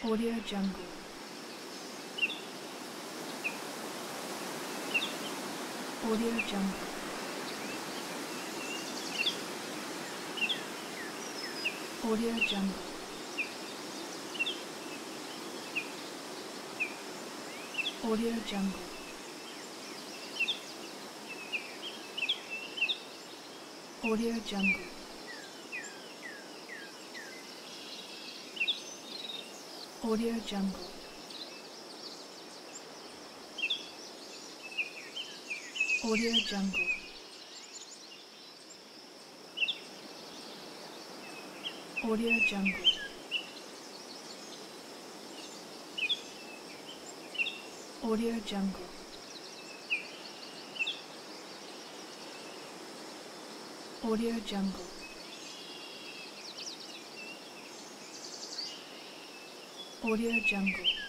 Audio Jungle. Audio Jungle. Audio Jungle. Audio Jungle. Audio Jungle. Audio Jungle. Audio Jungle. Audio Jungle. Audio Jungle. Audio Jungle. Audio Jungle.